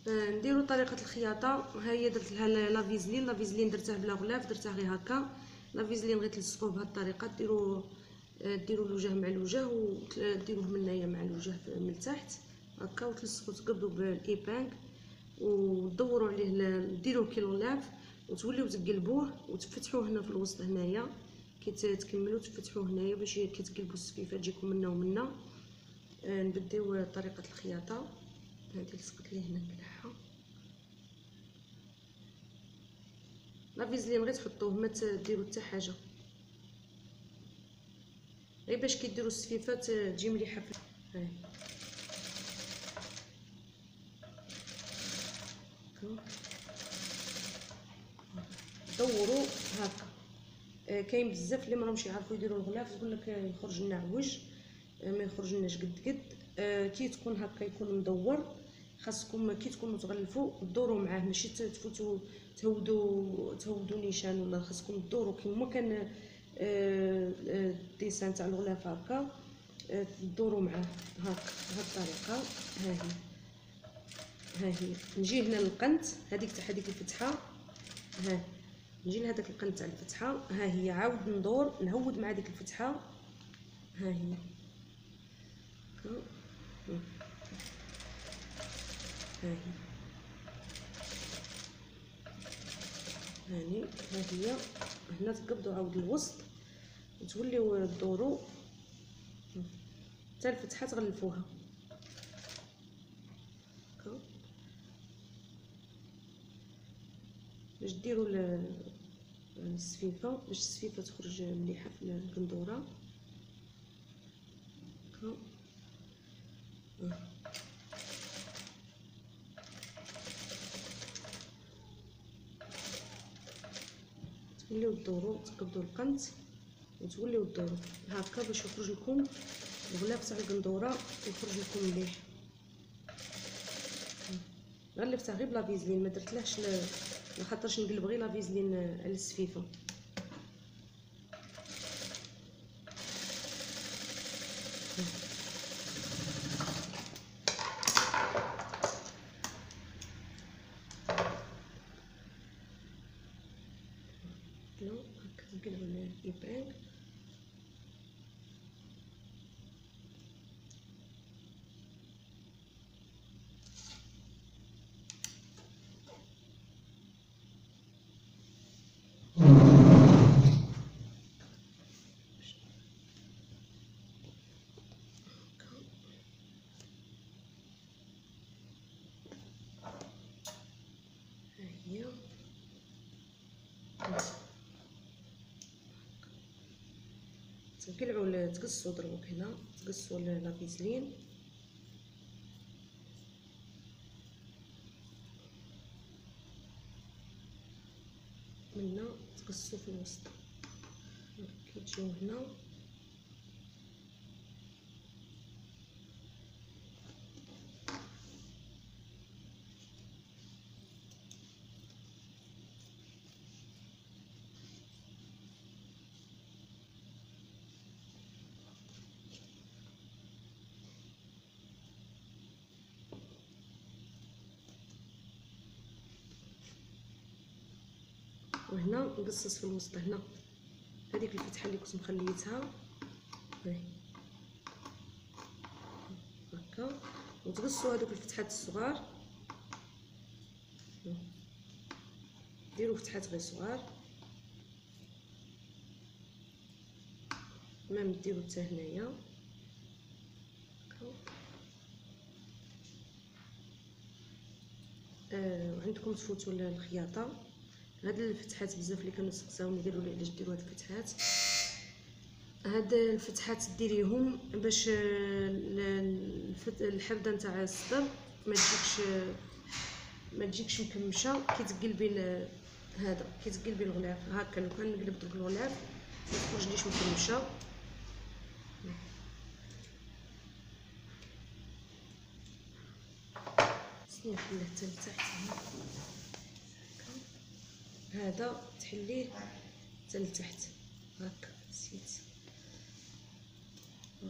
نديرو طريقه الخياطه. ها هي درت لها لافيزلين درتها بلا غلاف، درتها غير هكا. لافيزلين غير تلصقوه بهذه الطريقه، ديروا الوجه مع الوجه وديروه من هنايا مع الوجه من التحت هكا، وتلصقوا تقبضوا بالايبانك ودوروا عليه، ديروه كيلولاف وتوليو تقلبوه وتفتحوه هنا في الوسط هنايا. كي تكملوا تفتحوه هنايا باش كي تقلبوا السفيفه تجيكم منا ومنا. نبداو طريقه الخياطه. هذه لصقت لي هنا كلحه. لافيزلين غير تحطوه، ما تديروا حتى حاجه، غير باش كي ديروا السفيفات تجي مليحه. هاي دوروا هكا. كاين بزاف اللي مراهمش يعرفوا يديروا الغلاف، يقول لك يخرج لنا عوج، ما يخرج لناش قد كي تكون هكا يكون مدور. خاصكم كي تكونوا تغلفوا دوروا معاه، ماشي تفوتوا تهودوا نيشان، ولا خاصكم دوروا كيما كان الديسان تاع الغلاف هكا. دوروا معاه هكا بهذه الطريقه. ها هي نجي هنا للقنت هذيك تاع هذيك الفتحه. نجي لهذاك القنت تاع الفتحه. ها هي عاود ندور نهود مع ديك الفتحه. ها هي هاني. ها هي هنا تقبضوا عاود الوسط وتوليو تدوروا حتى الفتحه تغلفوها هكا باش ديروا السفيفه، باش السفيفه تخرج مليحه في القندوره هكا. توليو تدوروا تقبضوا القنت وتوليو تدوروا هكا باش يخرج لكم الغلاف تاع القندوره، يخرج لكم مليح. غلفتها غير بلا فيزلين، ما درتلهاش لخاطرش نقلب غير لا فيزلين على السفيفه. هكا نقلبوا الابان. تقلعوا تقصوا دروك هنا، تقصوا لا فيزلين منا، تقصوا في الوسط كي تجيو هنا. وهنا نقصص في الوسط هنا هذيك الفتحه اللي كنت مخليتها هاي هكا، وتقصوا هذوك الفتحات الصغار، ديروا فتحات غير صغار ما ديروا حتى هنايا وعندكم تفوتوا الخياطه. هاد الفتحات بزاف اللي كانوا سقساوني قالوا لي علاش ديروا هاد الفتحات. هاد الفتحات ديريهم باش الحرده نتاع الصدر ما تجيكش مكمشه كي تقلبي هذا، كي تقلبي الغلاف هكا. لو كان نقلب دوك الغلاف ما تخرجليش مكمشه. سني نحليه حتى لتحت هذا، تحليه حتى لتحت هكا. نسيت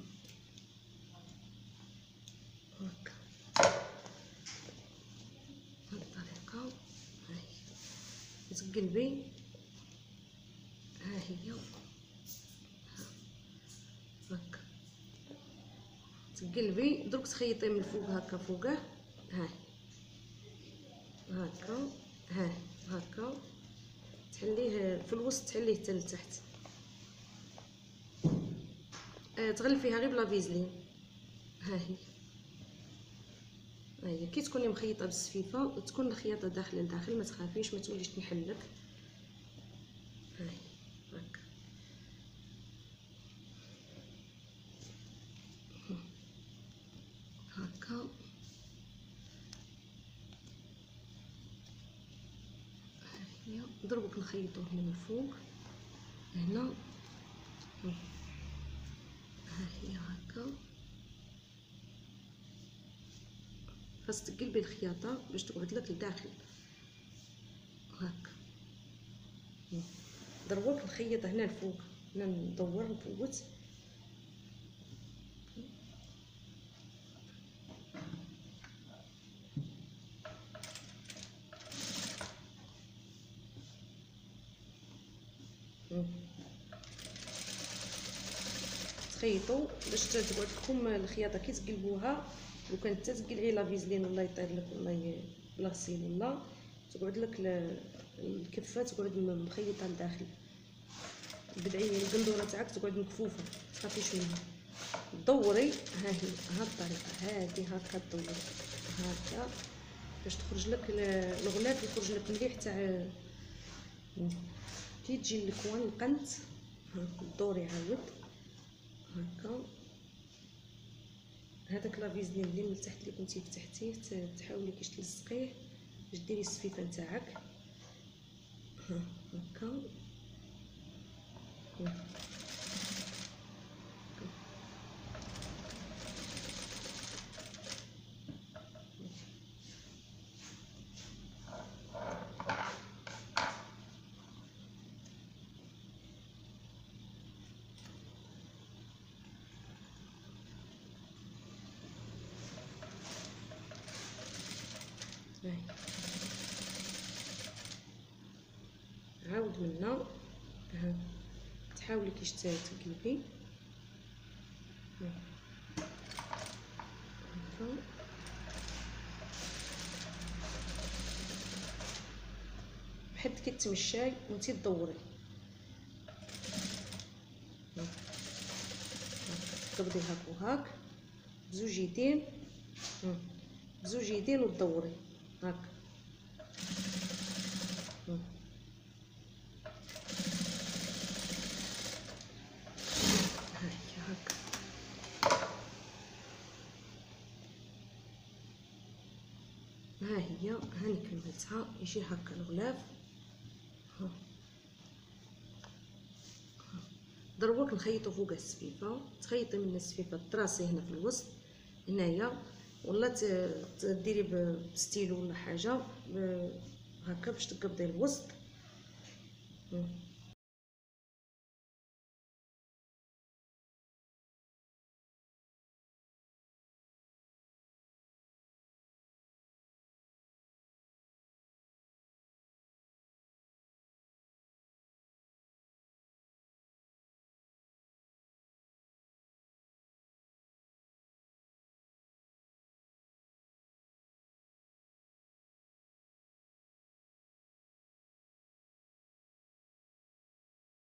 هكا تقلبي، ها هي هكا تقلبي، درك تخيطي من الفوق هكا فوقه، ها هكا، ها هكا تحليه في الوسط، تحليه حتى لتحت، تغلفيها غير بلا فيزلين. ها هي كي تكوني مخيطه بالسفيفه تكون الخياطه داخله لداخل، ما تخافيش ما توليش تنحلك. ها هكا هكا هي ضربك نخيطوه من الفوق هنا، ها هي هكا. خاص تقلبي الخياطه باش تقعد لك لداخل هكا. ضربوك نخيط هنا الفوق، هنا ندور نفوت، تخيطوا باش تقعد لكم الخياطه كي تقلبوها. لو كانت حتى تقلعي لا فيزلين ولا يطير لك ولا بلا غسيل ولا تقعد لك الكفه تقعد مخيطه لداخل. بدعي القندوره تاعك تقعد مكفوفه، تخافيش منها. دوري، ها هي هاد الطريقه هادي هكا دوري هكا باش تخرج لك الغلاف، يخرج لك مليح تاع كي تجي الكوان القنت. دوري عاود هكا، هذاك لا فيزلين اللي من تحت اللي كنتي فتحتيه تحاولي كيش تلصقيه باش ديري السفيفه نتاعك. هكا عاود منا، تحاولي كيش تقلبي هكا. بحال كي تمشاي وانتي تدوري تقبضي هاك وهاك بزوج يدين، بزوج يدين وتدوري هاك. ها هي هاني كملتها، يجي هكا الغلاف. ضربوك نخيطو فوق السفيفه، تخيطي من السفيفه تراسي هنا في الوسط هنايا، ولا تديري بستيلو ولا حاجه هكا باش تقبضي الوسط.